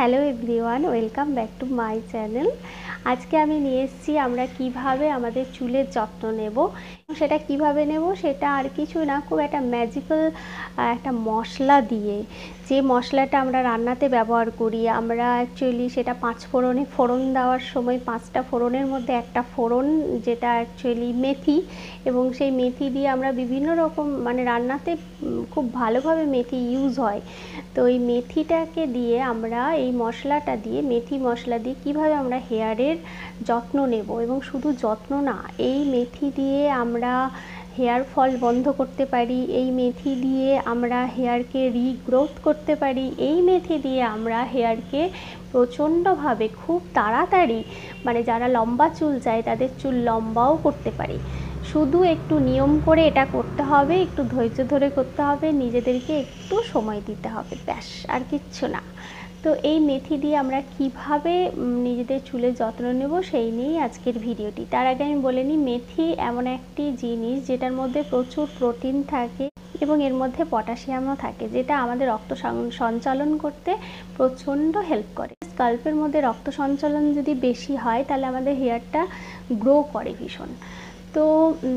Hello everyone, welcome back to my channel. আজকে আমি নিয়ে এসেছি আমরা কিভাবে আমাদের চুলের যত্ন নেব। সেটা কিভাবে নেব সেটা আর কিছু না, খুব একটা ম্যাজিক্যাল একটা মশলা দিয়ে, যে মশলাটা আমরা রান্নাতে ব্যবহার করি। আমরা অ্যাকচুয়ালি সেটা 5 ফোড়নে ফোড়ন দেওয়ার সময় 5টা ফোড়নের মধ্যে একটা ফোড়ন, যেটা অ্যাকচুয়ালি মেথি, এবং সেই মেথি দিয়ে আমরা বিভিন্ন রকম রান্নাতে খুব ভালোভাবে মেথি ইউজ হয়। তো এই মেথিটাকে দিয়ে আমরা এই মশলাটা দিয়ে, মেথি মশলা দিয়ে কীভাবে আমরা হেয়ারের যত্ন নেব, এবং শুধু যত্ন না, এই মেথি দিয়ে আমরা হেয়ার ফল বন্ধ করতে পারি, এই মেথি দিয়ে আমরা হেয়ারকে রিগ্রোথ করতে পারি, এই মেথি দিয়ে আমরা হেয়ারকে প্রচণ্ডভাবে খুব তাড়াতাড়ি, যারা লম্বা চুল চায় তাদের চুল লম্বাও করতে পারি। শুধু একটু নিয়ম করে এটা করতে হবে, একটু ধৈর্য ধরে করতে হবে, নিজেদেরকে একটু সময় দিতে হবে, ব্যাস, আর কিচ্ছু না। তো এই মেথি দিয়ে আমরা কিভাবে নিজেদের চুলের যত্ন নেব সেই নিয়েই আজকের ভিডিওটি। তার আগে আমি বলে নিই, মেথি এমন একটি জিনিস যেটার মধ্যে প্রচুর প্রোটিন থাকে এবং এর মধ্যে পটাশিয়ামও থাকে, যেটা আমাদের রক্ত সঞ্চালন করতে প্রচণ্ড হেল্প করে। স্কাল্পের মধ্যে রক্ত সঞ্চালন যদি বেশি হয় তাহলে আমাদের হেয়ারটা গ্রো করে ভীষণ। তো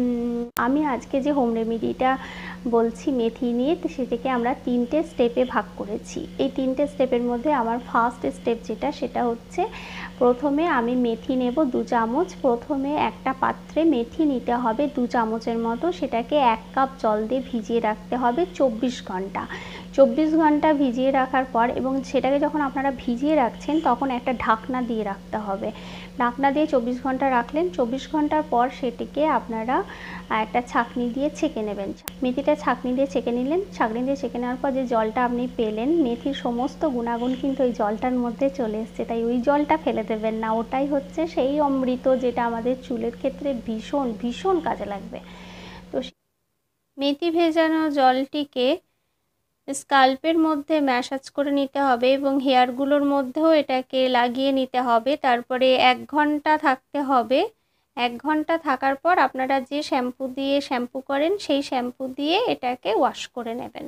আমি আজকে যে হোম রেমেডিটা বলছি মেথি নিয়ে, সেটাকে আমরা 3টে স্টেপে ভাগ করেছি। এই 3টে স্টেপের মধ্যে আমার ফার্স্ট স্টেপ যেটা, সেটা হচ্ছে প্রথমে আমি মেথি নেব 2 চামচ। প্রথমে একটা পাত্রে মেথি নিতে হবে 2 চামচের মতো, সেটাকে 1 কাপ জল দিয়ে ভিজিয়ে রাখতে হবে 24 ঘন্টা। 24 ঘন্টা ভিজিয়ে রাখার পর, এবং সেটাকে যখন আপনারা ভিজিয়ে রাখছেন তখন একটা ঢাকনা দিয়ে রাখতে হবে। ঢাকনা দিয়ে 24 ঘন্টা রাখলেন। 24 ঘন্টার পর সেটিকে আপনারা একটা ছাঁকনি দিয়ে ছেঁকে নেবেন। মেথিটা ছাঁকনি দিয়ে ছেঁকে নিলেন। ছাঁকনি দিয়ে ছেঁকে নেওয়ার পর যে জলটা আপনি পেলেন, মেথির সমস্ত গুণাগুণ কিন্তু ওই জলটার মধ্যে চলে এসছে, তাই ওই জলটা ফেলে দেবেন না। ওটাই হচ্ছে সেই অমৃত, যেটা আমাদের চুলের ক্ষেত্রে ভীষণ ভীষণ কাজে লাগবে। তো মেথি ভেজানো জলটিকে স্কাল্পের মধ্যে ম্যাসাজ করে নিতে হবে এবং হেয়ারগুলোর মধ্যেও এটাকে লাগিয়ে নিতে হবে। তারপরে 1 ঘন্টা থাকতে হবে। 1 ঘন্টা থাকার পর আপনারা যে শ্যাম্পু দিয়ে শ্যাম্পু করেন সেই শ্যাম্পু দিয়ে এটাকে ওয়াশ করে নেবেন।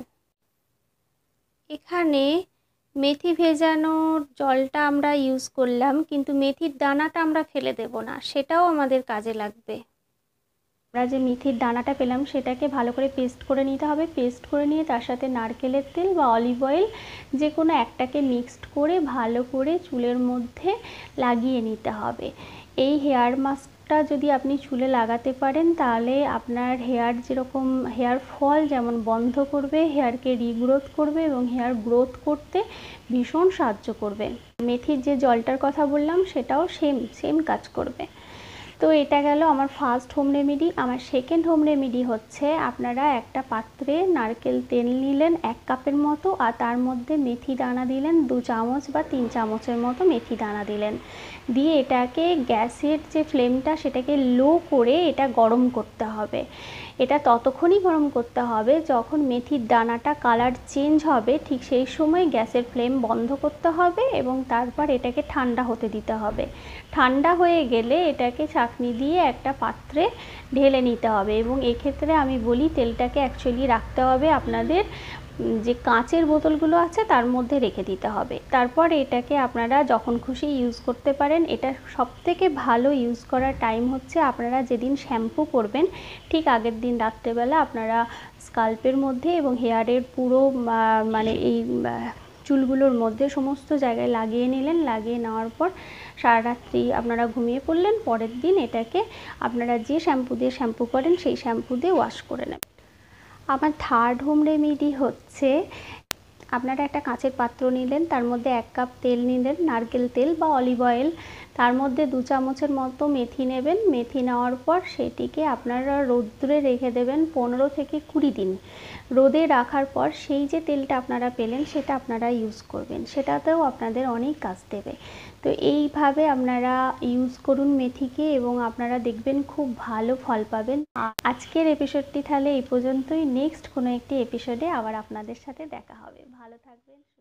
এখানে মেথি ভেজানোর জলটা আমরা ইউজ করলাম, কিন্তু মেথির দানাটা আমরা ফেলে দেব না, সেটাও আমাদের কাজে লাগবে। আমরা যে মেথির দানাটা পেলাম সেটাকে ভালো করে পেস্ট করে নিতে হবে। পেস্ট করে নিয়ে তার সাথে নারকেলের তেল বা অলিভ অয়েল, যে কোনো একটাকে মিক্সড করে ভালো করে চুলের মধ্যে লাগিয়ে নিতে হবে। এই হেয়ার মাস্কটা যদি আপনি চুলে লাগাতে পারেন তাহলে আপনার হেয়ার যেরকম হেয়ার ফল যেমন বন্ধ করবে, হেয়ারকে রিগ্রোথ করবে এবং হেয়ার গ্রোথ করতে ভীষণ সাহায্য করবে। মেথির যে জলটার কথা বললাম সেটাও সেম কাজ করবে। তো এটা গেল আমার ফার্স্ট হোম রেমেডি। আমার সেকেন্ড হোম রেমেডি হচ্ছে, আপনারা একটা পাত্রে নারকেল তেল নিলেন 1 কাপের মতো, আর তার মধ্যে মেথি দানা দিলেন 2 চামচ বা 3 চামচের মতো মেথি দানা দিলেন। দিয়ে এটাকে গ্যাসের যে ফ্লেমটা সেটাকে লো করে এটা গরম করতে হবে। এটা ততক্ষণই গরম করতে হবে যখন মেথির দানাটা কালার চেঞ্জ হবে, ঠিক সেই সময় গ্যাসের ফ্লেম বন্ধ করতে হবে এবং তারপর এটাকে ঠান্ডা হতে দিতে হবে। ঠান্ডা হয়ে গেলে এটাকে ছাঁকনি দিয়ে একটা পাত্রে ঢেলে নিতে হবে, এবং এক্ষেত্রে আমি বলি তেলটাকে অ্যাকচুয়ালি রাখতে হবে আপনাদের যে কাঁচের বোতলগুলো আছে তার মধ্যে রেখে দিতে হবে। তারপর এটাকে আপনারা যখন খুশি ইউজ করতে পারেন। এটা সবথেকে ভালো ইউজ করার টাইম হচ্ছে আপনারা যেদিন শ্যাম্পু করবেন ঠিক আগের দিন রাত্রেবেলা আপনারা স্কাল্পের মধ্যে এবং হেয়ারের পুরো এই চুলগুলোর মধ্যে সমস্ত জায়গায় লাগিয়ে নিলেন। লাগিয়ে নেওয়ার পর সারা রাত্রি আপনারা ঘুমিয়ে পড়লেন। পরের দিন এটাকে আপনারা যে শ্যাম্পু দিয়ে শ্যাম্পু করেন সেই শ্যাম্পু দিয়ে ওয়াশ করে নেবেন। আমার থার্ড হোম রেমেডি হচ্ছে, আপনারা একটা কাঁচের পাত্র নিলেন, তার মধ্যে 1 কাপ তেল নিলেন, নারকেল তেল বা অলিভ অয়েল, তার মধ্যে 2 চামচের মতো মেথি নেবেন। মেথি নেওয়ার পর সেটিকে আপনারা রোদ্রে রেখে দেবেন 15 থেকে 20 দিন। রোদে রাখার পর সেই যে তেলটা আপনারা পেলেন সেটা আপনারা ইউজ করবেন, সেটাতেও আপনাদের অনেক কাজ দেবে। তো এইভাবে আপনারা ইউজ করুন মেথিকে এবং আপনারা দেখবেন খুব ভালো ফল পাবেন। আজকের এপিসোডটি তাহলে এই পর্যন্তই। নেক্সট কোনো একটি এপিসোডে আবার আপনাদের সাথে দেখা হবে। ভালো থাকবেন।